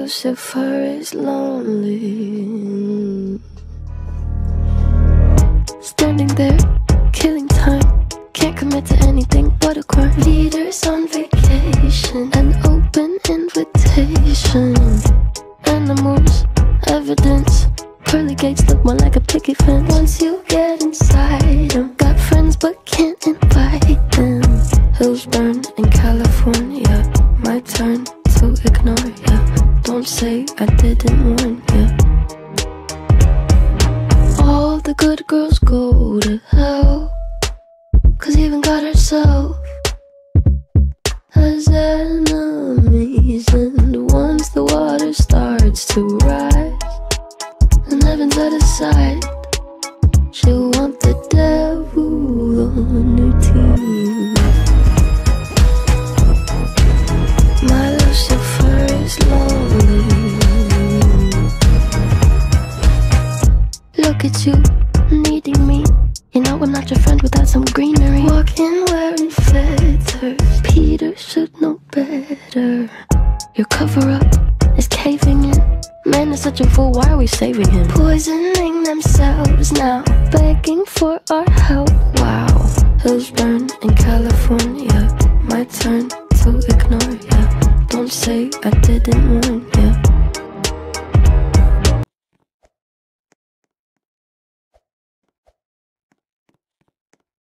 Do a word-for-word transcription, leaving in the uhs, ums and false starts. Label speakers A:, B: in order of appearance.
A: Lucifer is lonely, standing there, killing time. Can't commit to anything but a crime. Leaders on vacation, an open invitation. Animals, evidence. Pearly gates look more like a picket fence. Once you get inside them, got friends but can't invite them. Hills burn in California, my turn to ignore ya. Don't say I didn't warn ya. All the good girls go to hell, 'cause even God herself has enemies. And once the water starts to rise and heaven's out of sight, she'll want the devil on her team. My Lucifer is lonely. Look at you, needing me. You know I'm not your friend without some greenery. Walking wearing feathers, Peter should know better. Your cover-up is caving in. Man is such a fool, why are we saving him? Poisoning themselves now, begging for our help. Wow. Hills burn in California, my turn to ignore ya. Don't say I didn't warn ya.